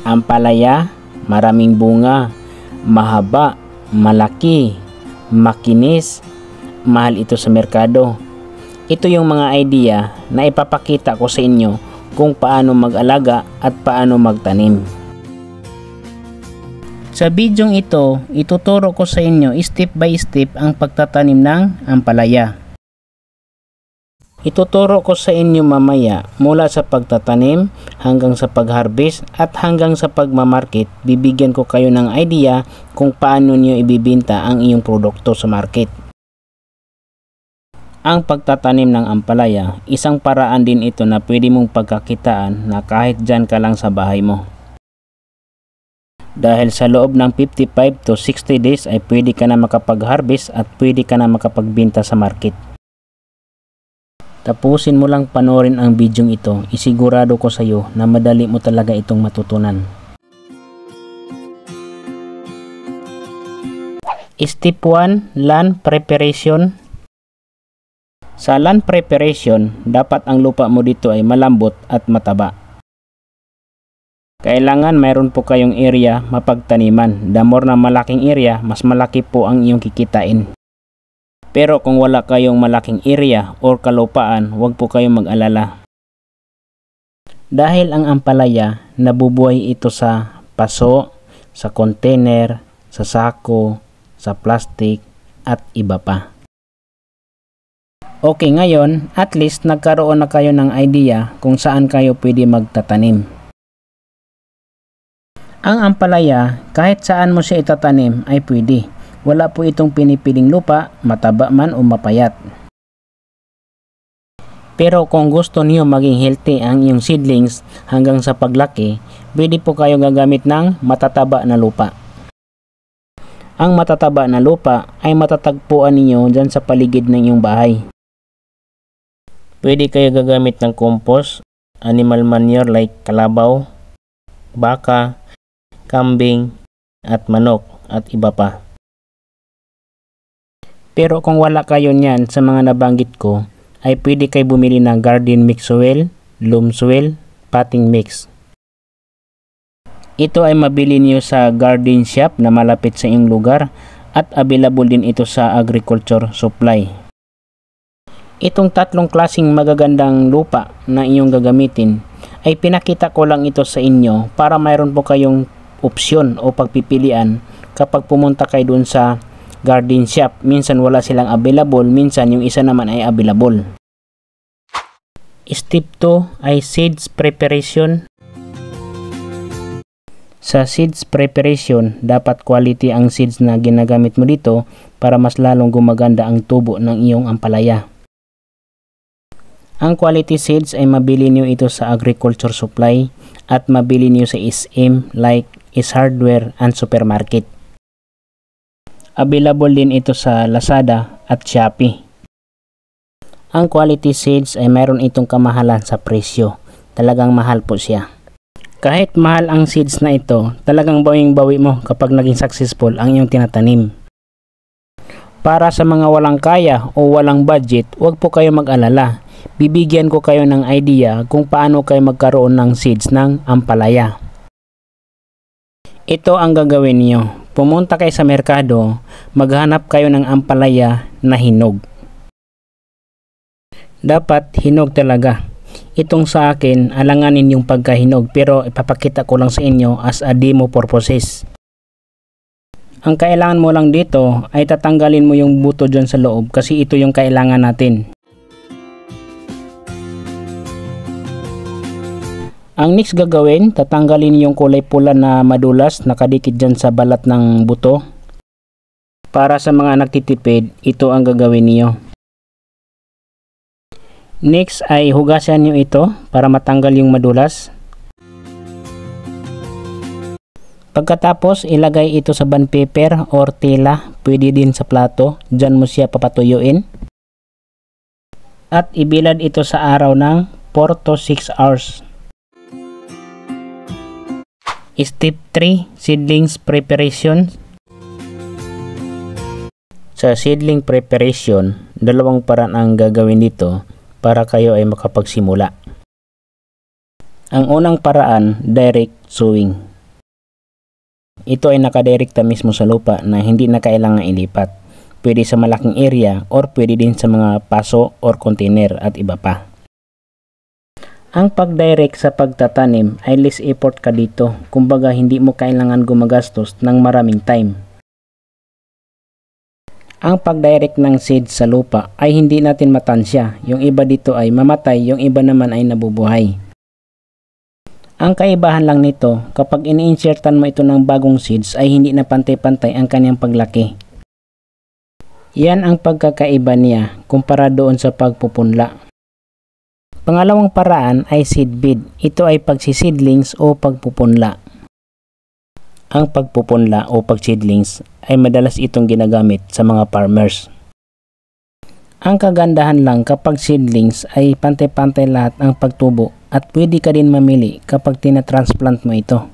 Ampalaya, maraming bunga, mahaba, malaki, makinis, mahal ito sa merkado. Ito yung mga idea na ipapakita ko sa inyo kung paano mag-alaga at paano magtanim. Sa bidyong ito, ituturo ko sa inyo step by step ang pagtatanim ng ampalaya. Ituturo ko sa inyo mamaya mula sa pagtatanim hanggang sa pag-harvest at hanggang sa pagmamarket. Bibigyan ko kayo ng idea kung paano niyo ibibenta ang iyong produkto sa market. Ang pagtatanim ng ampalaya, isang paraan din ito na pwede mong pagkakitaan na kahit dyan ka lang sa bahay mo. Dahil sa loob ng 55 to 60 days ay pwede ka na makapag-harvest at pwede ka na makapagbenta sa market. Tapusin mo lang panoorin ang bidyong ito, isigurado ko sa iyo na madali mo talaga itong matutunan. Step 1, land preparation. Sa land preparation, dapat ang lupa mo dito ay malambot at mataba. Kailangan mayroon po kayong area mapagtaniman. The more na malaking area, mas malaki po ang iyong kikitain. Pero kung wala kayong malaking area or kalupaan, huwag po kayong mag-alala. Dahil ang ampalaya, nabubuhay ito sa paso, sa container, sa sako, sa plastic, at iba pa. Okay, ngayon, at least nagkaroon na kayo ng idea kung saan kayo pwede magtatanim. Ang ampalaya, kahit saan mo siya itatanim ay pwede. Wala po itong pinipiling lupa, mataba man o mapayat. Pero kung gusto niyo maging healthy ang iyong seedlings hanggang sa paglaki, pwede po kayo gagamit ng matataba na lupa. Ang matataba na lupa ay matatagpuan ninyo dyan sa paligid ng iyong bahay. Pwede kayo gagamit ng compost, animal manure like kalabaw, baka, kambing, at manok, at iba pa. Pero kung wala kayo niyan sa mga nabanggit ko, ay pwede kayo bumili ng garden mix soil, loam soil, potting mix. Ito ay mabili niyo sa garden shop na malapit sa iyong lugar at available din ito sa agriculture supply. Itong tatlong klaseng magagandang lupa na inyong gagamitin ay pinakita ko lang ito sa inyo para mayroon po kayong opsyon o pagpipilian kapag pumunta kayo dun sa garden shop. Minsan wala silang available, minsan yung isa naman ay available. Step 2 ay seeds preparation. Sa seeds preparation, dapat quality ang seeds na ginagamit mo dito para mas lalong gumaganda ang tubo ng iyong ampalaya. Ang quality seeds ay mabili niyo ito sa agriculture supply at mabili niyo sa SM like is hardware and supermarket. Available din ito sa Lazada at Shopee. Ang quality seeds ay mayroon itong kamahalan sa presyo. Talagang mahal po siya. Kahit mahal ang seeds na ito, talagang bawing-bawi mo kapag naging successful ang iyong tinatanim. Para sa mga walang kaya o walang budget, huwag po kayo mag-alala. Bibigyan ko kayo ng idea kung paano kayo magkaroon ng seeds ng ampalaya. Ito ang gagawin niyo. Pumunta kayo sa merkado, maghanap kayo ng ampalaya na hinog. Dapat hinog talaga. Itong sa akin, alanganin yung pagkahinog pero ipapakita ko lang sa inyo as a demo purposes. Ang kailangan mo lang dito ay tatanggalin mo yung buto dyan sa loob kasi ito yung kailangan natin. Ang next gagawin, tatanggalin yung kulay pula na madulas nakadikit dyan sa balat ng buto. Para sa mga nagtitipid, ito ang gagawin niyo. Next ay hugasan niyo ito para matanggal yung madulas. Pagkatapos, ilagay ito sa bond paper or tela, pwede din sa plato, dyan mo siya papatuyuin. At ibilad ito sa araw ng 4 to 6 hours. Step 3, seedlings preparation. Sa seedling preparation, dalawang paraan ang gagawin dito para kayo ay makapagsimula. Ang unang paraan, direct sowing. Ito ay nakadirekta mismo sa lupa na hindi na kailangan ilipat. Pwede sa malaking area or pwede din sa mga paso or container at iba pa. Ang pag-direct sa pagtatanim ay less effort ka dito. Kumbaga hindi mo kailangan gumagastos ng maraming time. Ang pag-direct ng seeds sa lupa ay hindi natin matansya. Yung iba dito ay mamatay, yung iba naman ay nabubuhay. Ang kaibahan lang nito, kapag ini-insertan mo ito ng bagong seeds ay hindi na pantay-pantay ang kanyang paglaki. Yan ang pagkakaiba niya kumpara doon sa pagpupunla. Pangalawang paraan ay seed bed. Ito ay pagsiseedlings o pagpupunla. Ang pagpupunla o pagseedlings ay madalas itong ginagamit sa mga farmers. Ang kagandahan lang kapag seedlings ay pantay-pantay lahat ang pagtubo at pwede ka din mamili kapag tinatransplant mo ito.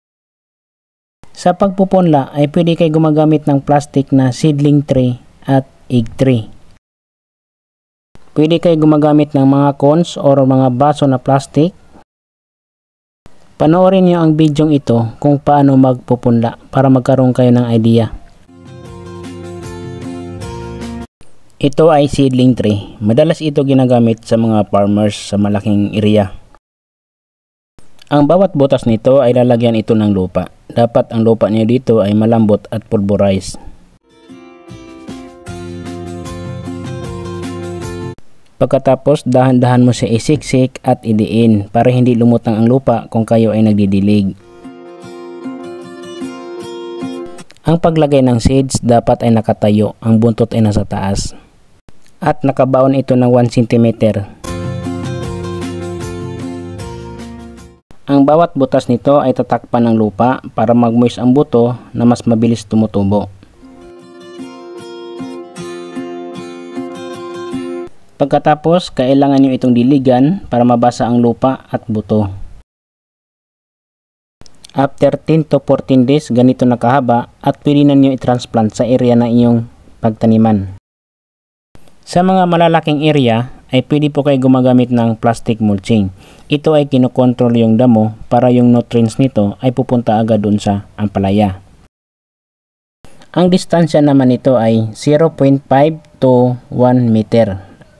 Sa pagpupunla ay pwede kayo gumagamit ng plastic na seedling tray at egg tray. Pwede kayo gumagamit ng mga cones o mga baso na plastic. Panoorin niyo ang bidyong ito kung paano magpupunla para magkaroon kayo ng idea. Ito ay seedling tray. Madalas ito ginagamit sa mga farmers sa malaking area. Ang bawat butas nito ay lalagyan ito ng lupa. Dapat ang lupa niyo dito ay malambot at pulverized. Pagkatapos, dahan-dahan mo siya isiksik at idiin para hindi lumutang ang lupa kung kayo ay nagdidilig. Ang paglagay ng seeds dapat ay nakatayo, ang buntot ay nasa taas. At nakabaon ito ng 1 cm. Ang bawat butas nito ay tatakpan ng lupa para mag-moist ang buto na mas mabilis tumutubo. Pagkatapos, kailangan nyo itong diligan para mabasa ang lupa at buto. After 10 to 14 days, ganito na kahaba at pwede na nyo i-transplant sa area na inyong pagtaniman. Sa mga malalaking area, ay pwede po kayo gumagamit ng plastic mulching. Ito ay kinokontrol yung damo para yung nutrients nito ay pupunta agad dun sa ampalaya. Ang distansya naman nito ay 0.5 to 1 meter.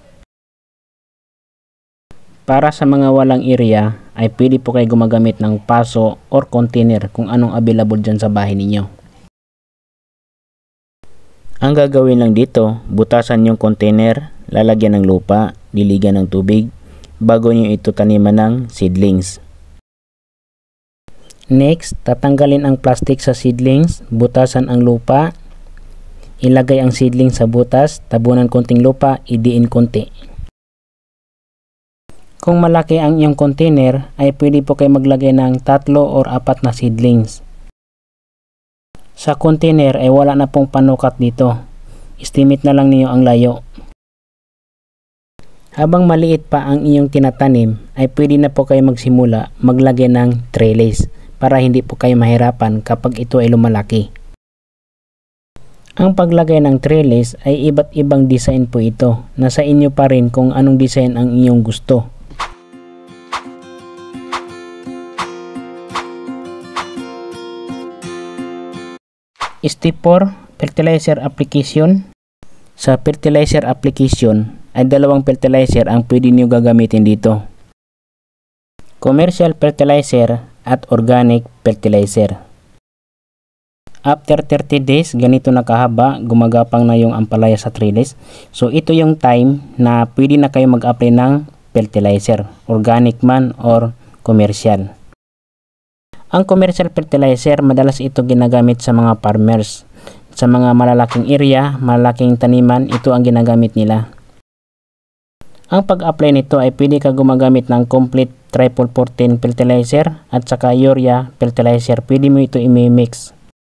Para sa mga walang area ay pwede po kayo gumagamit ng paso or container kung anong available dyan sa bahay ninyo. Ang gagawin lang dito, butasan yung container, lalagyan ng lupa, diligan ng tubig, bago nyo ito taniman ng seedlings. Next, tatanggalin ang plastic sa seedlings, butasan ang lupa, ilagay ang seedlings sa butas, tabunan konting lupa, idiin konti. Kung malaki ang iyong container, ay pwede po kayo maglagay ng 3 or 4 na seedlings. Sa container ay wala na pong panukat dito. Estimate na lang niyo ang layo. Habang maliit pa ang iyong tinatanim, ay pwede na po kayo magsimula maglagay ng trellis para hindi po kayo mahirapan kapag ito ay lumalaki. Ang paglagay ng trellis ay iba't ibang design po ito. Nasa inyo pa rin kung anong design ang inyong gusto. Step 4, fertilizer application. Sa fertilizer application ay 2 fertilizer ang pwede niyo gagamitin dito. Commercial fertilizer at organic fertilizer. After 30 days, ganito na kahaba, gumagapang na yung ampalaya sa trellis. So ito yung time na pwede na kayo mag-apply ng fertilizer, organic man or commercial. Ang commercial fertilizer, madalas ito ginagamit sa mga farmers. Sa mga malalaking area, malalaking taniman, ito ang ginagamit nila. Ang pag-apply nito ay pwede ka gumagamit ng complete triple 14 fertilizer at saka urea fertilizer. Pwede mo ito i-mix.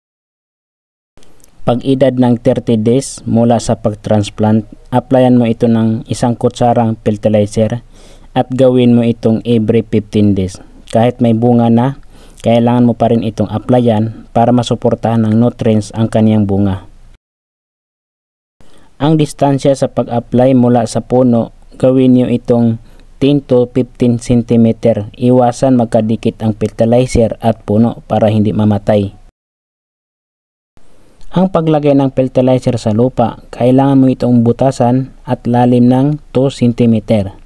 Pag edad ng 30 days mula sa pag-transplant, applyan mo ito ng 1 kutsarang fertilizer at gawin mo itong every 15 days. Kahit may bunga na, kailangan mo pa rin itong applyan para masuportahan ng nutrients ang kaniyang bunga. Ang distansya sa pag-apply mula sa puno, gawin niyo itong 10 to 15 cm. Iwasan magkadikit ang fertilizer at puno para hindi mamatay. Ang paglagay ng fertilizer sa lupa, kailangan mo itong butasan at lalim ng 2 cm.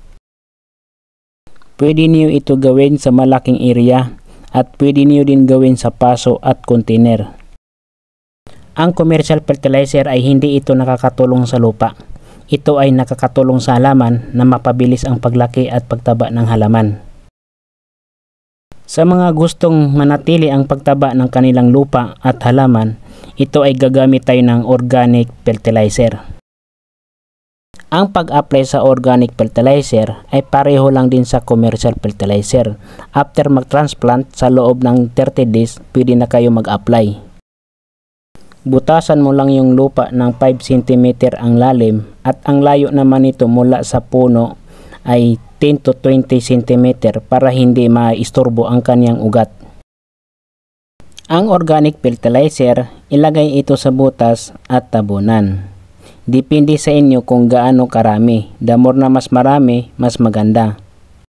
Pwede niyo ito gawin sa malaking area at pwede niyo din gawin sa paso at container. Ang commercial fertilizer ay hindi ito nakakatulong sa lupa. Ito ay nakakatulong sa halaman na mapabilis ang paglaki at pagtaba ng halaman. Sa mga gustong manatili ang pagtaba ng kanilang lupa at halaman, ito ay gagamit tayo ng organic fertilizer. Ang pag-apply sa organic fertilizer ay pareho lang din sa commercial fertilizer. After mag-transplant, sa loob ng 30 days, pwede na kayo mag-apply. Butasan mo lang yung lupa ng 5 cm ang lalim at ang layo naman nito mula sa puno ay 10 to 20 cm para hindi maistorbo ang kanyang ugat. Ang organic fertilizer, ilagay ito sa butas at tabunan. Depende sa inyo kung gaano karami. The more na mas marami, mas maganda.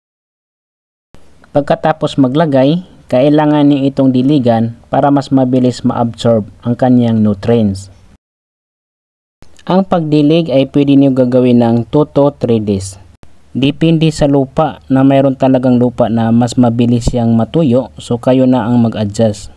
Pagkatapos maglagay, kailangan niyo itong diligan para mas mabilis ma-absorb ang kanyang nutrients. Ang pagdilig ay pwede niyo gagawin ng 2 to 3 days. Depende sa lupa na mayroon talagang lupa na mas mabilis siyang matuyo, so kayo na ang mag-adjust.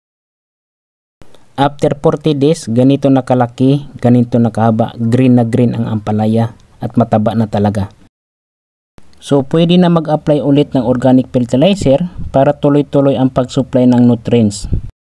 After 40 days, ganito na kalaki, ganito na kahaba, green na green ang ampalaya at mataba na talaga. So pwede na mag-apply ulit ng organic fertilizer para tuloy-tuloy ang pag-supply ng nutrients.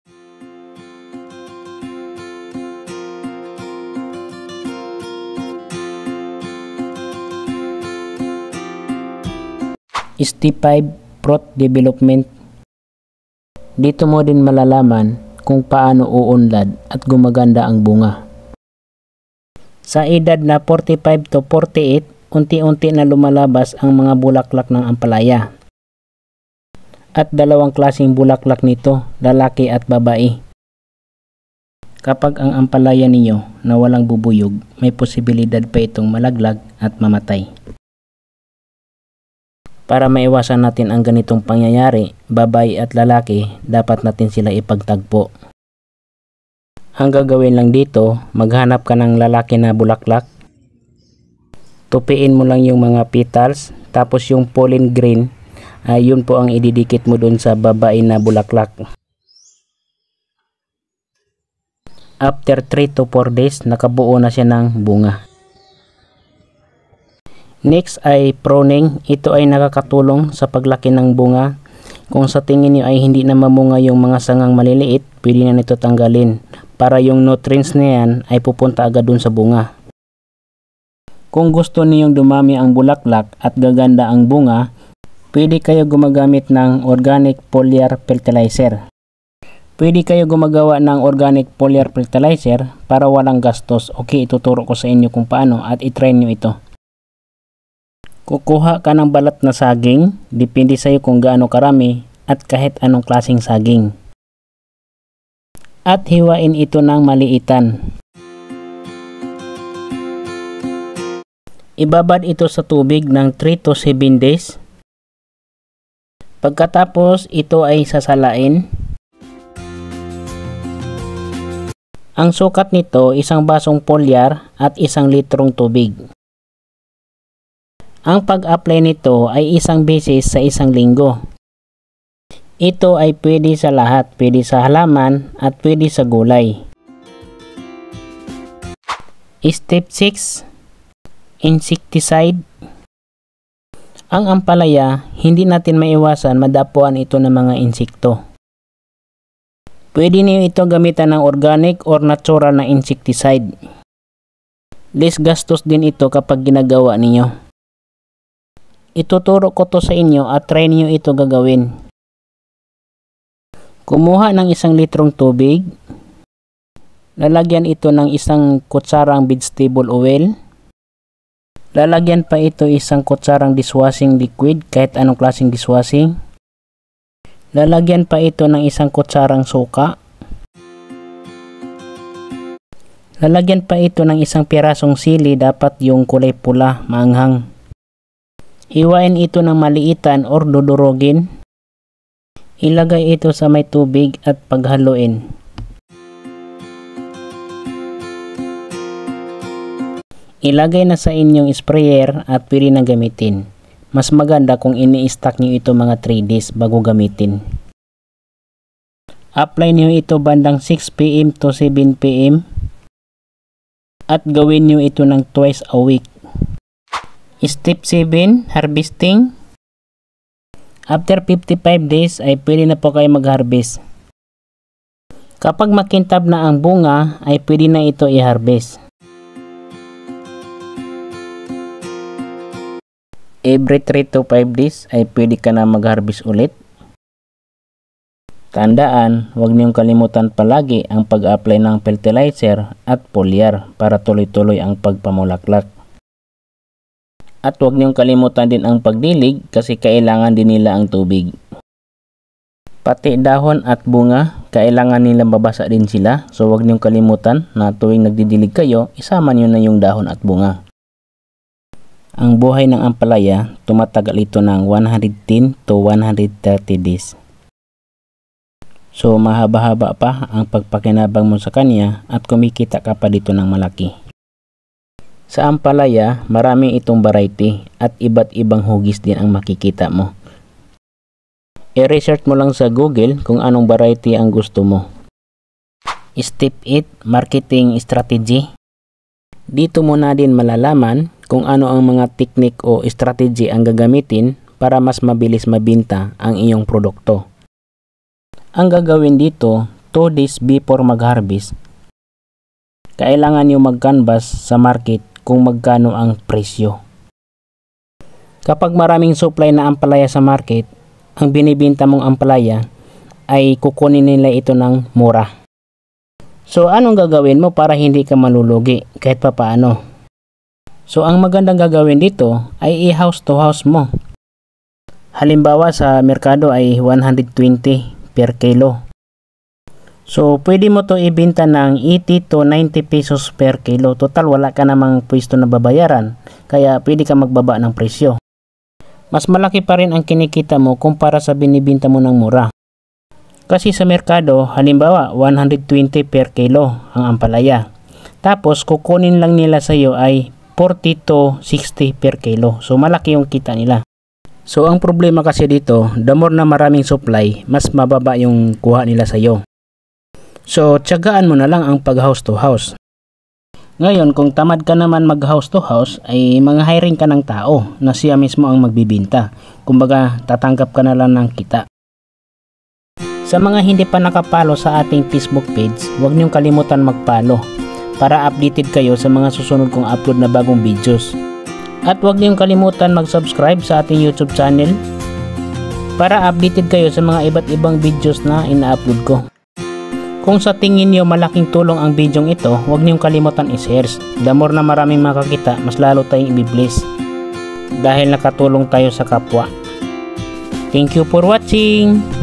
Step 5, fruit development. Dito mo din malalaman kung paano uunlad at gumaganda ang bunga. Sa edad na 45 to 48, unti-unti na lumalabas ang mga bulaklak ng ampalaya. At dalawang klaseng bulaklak nito, lalaki at babae. Kapag ang ampalaya ninyo na walang bubuyog, may posibilidad pa itong malaglag at mamatay. Para maiwasan natin ang ganitong pangyayari, babae at lalaki, dapat natin sila ipagtagpo. Ang gagawin lang dito, maghanap ka ng lalaki na bulaklak. Tupiin mo lang yung mga petals, tapos yung pollen grain, yun po ang ididikit mo dun sa babae na bulaklak. After 3 to 4 days, nakabuo na siya ng bunga. Next ay pruning. Ito ay nakakatulong sa paglaki ng bunga. Kung sa tingin niyo ay hindi na mamunga yung mga sangang maliliit, pwede na nito tanggalin para yung nutrients na yan ay pupunta agad dun sa bunga. Kung gusto niyong dumami ang bulaklak at gaganda ang bunga, pwede kayo gumagamit ng organic foliar fertilizer. Pwede kayo gumagawa ng organic foliar fertilizer para walang gastos. Okay, ituturo ko sa inyo kung paano at itry nyo ito. Kukuha ka ng balat na saging, depende sa iyo kung gaano karami at kahit anong klaseng saging. At hiwain ito ng maliitan. Ibabad ito sa tubig ng 3 to 7 days. Pagkatapos ito ay sasalain. Ang sukat nito, 1 basong foliar at 1 litrong tubig. Ang pag-apply nito ay 1 beses sa 1 linggo. Ito ay pwede sa lahat, pwede sa halaman at pwede sa gulay. Step 6, insecticide. Ang ampalaya, hindi natin maiwasan madapuan ito ng mga insekto. Pwede niyo ito gamitan ng organic or natural na insecticide. Less gastos din ito kapag ginagawa niyo. Ituturo ko to sa inyo at try niyo ito gagawin. Kumuha ng 1 litrong tubig. Lalagyan ito ng 1 kutsarang vegetable oil. Lalagyan pa ito 1 kutsarang dishwashing liquid, kahit anong klaseng dishwashing. Lalagyan pa ito ng 1 kutsarang suka. Lalagyan pa ito ng 1 pirasong sili, dapat yung kulay pula, maanghang. Hiwain ito ng maliitan or dudurogin. Ilagay ito sa may tubig at paghaluin. Ilagay na sa inyong sprayer at pwede na gamitin. Mas maganda kung ini-stack nyo ito mga 3 days bago gamitin. Apply nyo ito bandang 6 PM to 7 PM at gawin nyo ito ng twice a week. Step 7, harvesting. After 55 days ay pwede na po kayo mag-harvest. Kapag makintab na ang bunga ay pwede na ito i-harvest. Every 3 to 5 days ay pwede ka na mag-harvest ulit. Tandaan, huwag niyong kalimutan palagi ang pag-apply ng fertilizer at foliar para tuloy-tuloy ang pagpamulaklak. At huwag niyong kalimutan din ang pagdilig kasi kailangan din nila ang tubig. Pati dahon at bunga, kailangan nila babasa din sila, so huwag niyong kalimutan na tuwing nagdidilig kayo, isama niyo na yung dahon at bunga. Ang buhay ng ampalaya, tumatagal ito ng 110 to 130 days. So mahaba-haba pa ang pagpakinabang mo sa kanya at kumikita ka pa dito ng malaki. Sa ampalaya, marami itong variety at iba't ibang hugis din ang makikita mo. I-research mo lang sa Google kung anong variety ang gusto mo. Step 8, marketing strategy. Dito mo na din malalaman kung ano ang mga teknik o strategy ang gagamitin para mas mabilis mabinta ang iyong produkto. Ang gagawin dito, 2 days before mag-harvest, kailangan nyo mag-canvas sa market kung magkano ang presyo. Kapag maraming supply na ampalaya sa market, ang binibinta mong ampalaya ay kukunin nila ito ng mura. So anong gagawin mo para hindi ka malulugi kahit papaano? So ang magandang gagawin dito ay i-house to house mo. Halimbawa sa merkado ay 120 per kilo. So pwede mo to ibenta ng 80 to 90 pesos per kilo. Total wala ka namang pwesto na babayaran, kaya pwede ka magbaba ng presyo. Mas malaki pa rin ang kinikita mo kumpara sa binibinta mo ng mura. Kasi sa merkado, halimbawa 120 per kilo ang ampalaya. Tapos kukunin lang nila sa iyo ay 40 to 60 per kilo. So malaki yung kita nila. So ang problema kasi dito, the more na maraming supply, mas mababa yung kuha nila sa iyo. So tiyagaan mo na lang ang pag house to house. Ngayon kung tamad ka naman mag house to house, ay mga hiring ka ng tao na siya mismo ang magbibinta. Kumbaga tatanggap ka na lang ng kita. Sa mga hindi pa nakapalo sa ating Facebook page, huwag niyong kalimutan mag-follow para updated kayo sa mga susunod kong upload na bagong videos. At huwag niyong kalimutan mag-subscribe sa ating YouTube channel para updated kayo sa mga iba't ibang videos na ina-upload ko. Kung sa tingin niyo malaking tulong ang videong ito, huwag niyong kalimutan i-share. The more na maraming makakita, mas lalo tayong i-bless dahil nakatulong tayo sa kapwa. Thank you for watching!